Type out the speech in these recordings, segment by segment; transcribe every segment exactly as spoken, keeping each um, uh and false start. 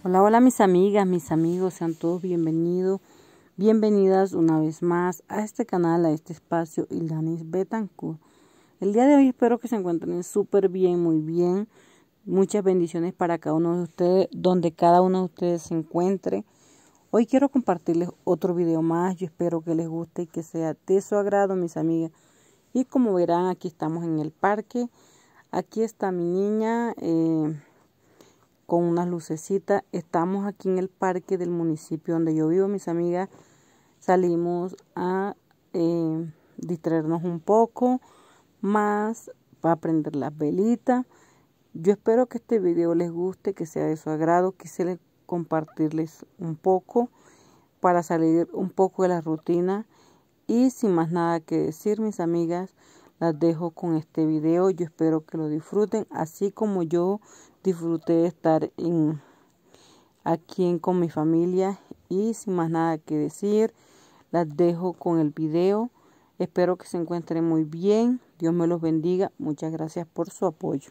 Hola, hola mis amigas, mis amigos, sean todos bienvenidos, bienvenidas una vez más a este canal, a este espacio Ildanis Betancourt. El día de hoy espero que se encuentren súper bien, muy bien. Muchas bendiciones para cada uno de ustedes, donde cada uno de ustedes se encuentre. Hoy quiero compartirles otro video más, yo espero que les guste y que sea de su agrado, mis amigas. Y como verán, aquí estamos en el parque, aquí está mi niña, eh, con unas lucecitas. Estamos aquí en el parque del municipio donde yo vivo, mis amigas. Salimos a eh, distraernos un poco más para prender las velitas. Yo espero que este video les guste, que sea de su agrado. Quise compartirles un poco para salir un poco de la rutina. Y sin más nada que decir, mis amigas, las dejo con este video. Yo espero que lo disfruten, así como yo disfruté de estar en, aquí en, con mi familia. Y sin más nada que decir, las dejo con el video. Espero que se encuentren muy bien. Dios me los bendiga. Muchas gracias por su apoyo.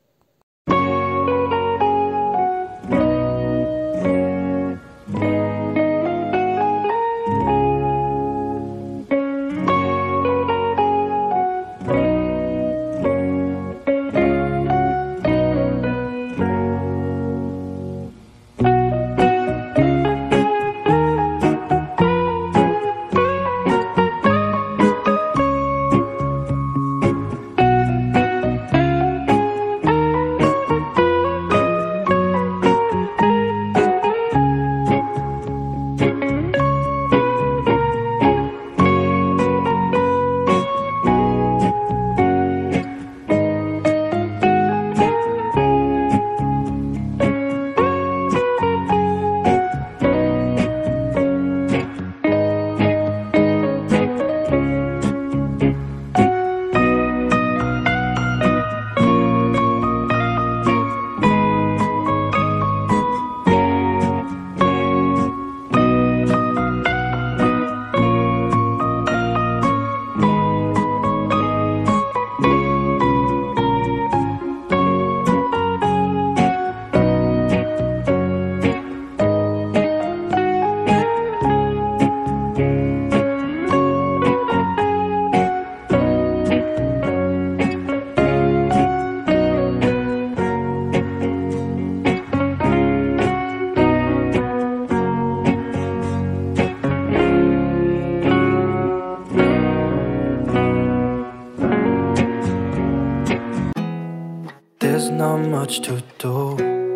There's not much to do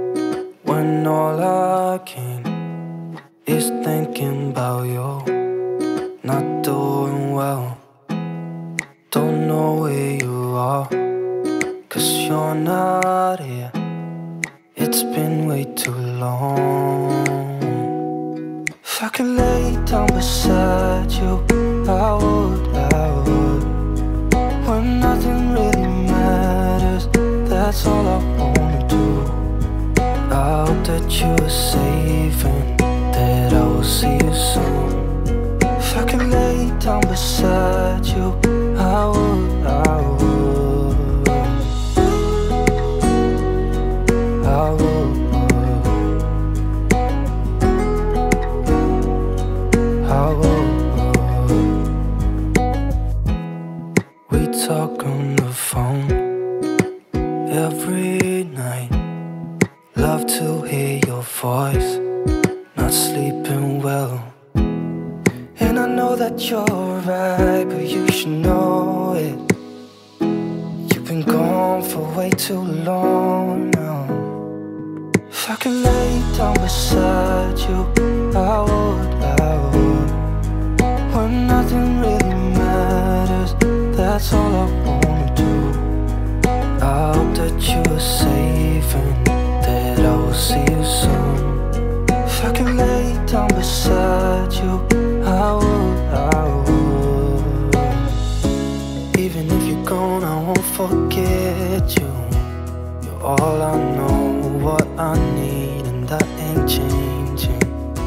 when all I can is thinking about you. Not doing well, don't know where you are, 'cause you're not here. It's been way too long. If I could lay down beside you, I would, I would. When nothing really matters, that's all I wanna do. I hope that you are safe and that I will see you soon. If I could lay down beside you, I would, I would, I would, I would. We talk on the phone every night, love to hear your voice, not sleeping well. And I know that you're right, but you should know it. You've been gone for way too long now. If I could lay down beside you, I would, I would. When nothing really matters, that's all I wanna do. I hope that you are safe and that I will see you soon. If I could lay down beside you, I would, I would. Even if you're gone, I won't forget you. You're all I know, what I need, and that ain't changing.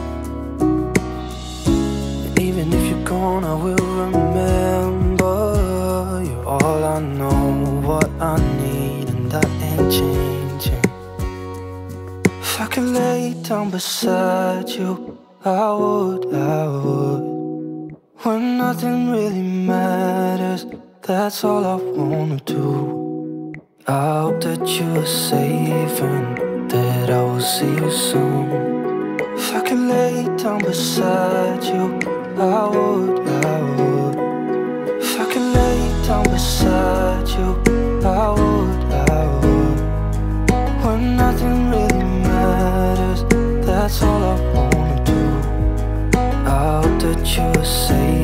And even if you're gone, I will remember. You're all I know, what I need, and that ain't changing. If I could lay down beside you, I would, I would. When nothing really matters, that's all I wanna do. I hope that you are safe and that I will see you soon. If I could lay down beside you, I would, I would. If I could lay down beside you, I would, I would. When nothing really matters, that's all I wanna do. I hope that you are safe